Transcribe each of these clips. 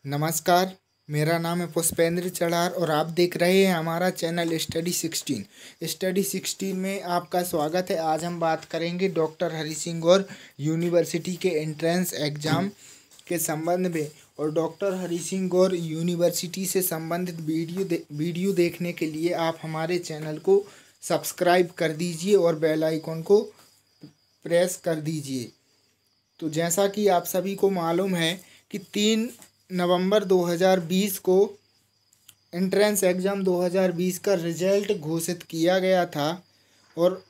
नमस्कार, मेरा नाम है पुष्पेंद्र चढ़ार और आप देख रहे हैं हमारा चैनल स्टडी 16 में आपका स्वागत है। आज हम बात करेंगे डॉक्टर हरि सिंह गौर यूनिवर्सिटी के एंट्रेंस एग्ज़ाम के संबंध में। और डॉक्टर हरि सिंह गौर यूनिवर्सिटी से संबंधित वीडियो देखने के लिए आप हमारे चैनल को सब्सक्राइब कर दीजिए और बेल आइकन को प्रेस कर दीजिए। तो जैसा कि आप सभी को मालूम है कि 3 नवंबर 2020 को एंट्रेंस एग्ज़ाम 2020 का रिजल्ट घोषित किया गया था और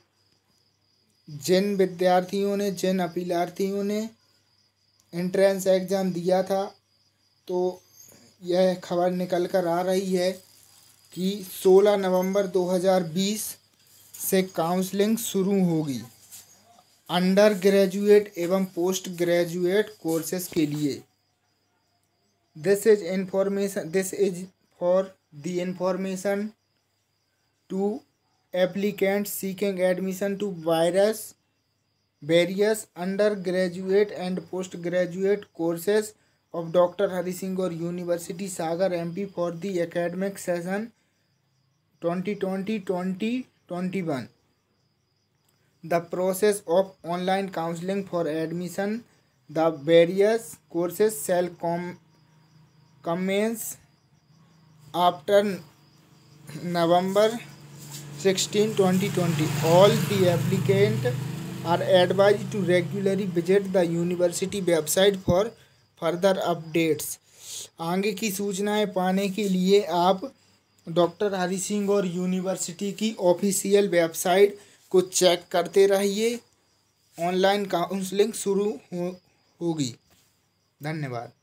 जिन अपीलार्थियों ने एंट्रेंस एग्ज़ाम दिया था, तो यह खबर निकल कर आ रही है कि 16 नवंबर 2020 से काउंसलिंग शुरू होगी अंडर ग्रेजुएट एवं पोस्ट ग्रेजुएट कोर्सेज के लिए। This is for the information to applicants seeking admission to various undergraduate and postgraduate courses of Dr. Hari Singh Gaur University, Sagar, MP for the academic session 2020-2021. The process of online counseling for admission the various courses shall commence after November 16, 2020. All the applicants are advised to regularly visit the university website for further updates. आगे की सूचनाएं पाने के लिए आप doctor Hari Singh Gour university की official website को check करते रहिए। ऑनलाइन काउंसलिंग शुरू होगी। धन्यवाद।